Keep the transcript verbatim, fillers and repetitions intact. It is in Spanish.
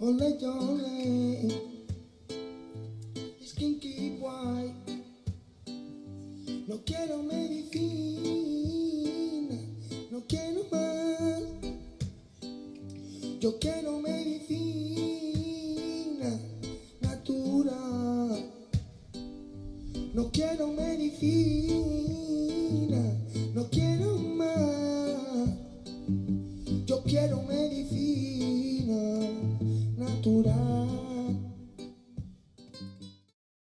Ole, ole, Skinky White. No quiero medicina, no quiero más. Yo quiero medicina.